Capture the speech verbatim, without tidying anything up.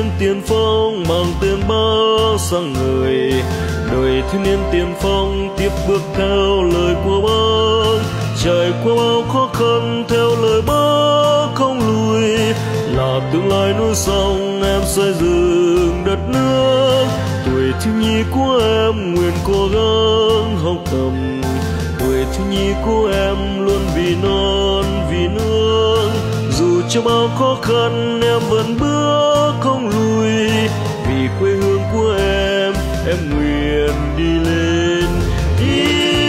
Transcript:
niên tiền phong mang tên bao sang người. Đời thiếu niên tiền phong tiếp bước theo lời của bác, trải qua bao khó khăn theo lời bác không lùi. Là tương lai núi sông em xây dựng đất nước. Tuổi thiếu nhi của em nguyện cố gắng học tập. Tuổi thiếu nhi của em luôn vì non vì nước. Dù cho bao khó khăn em vẫn bước không lùi. Vì quê hương của em em nguyện đi lên đi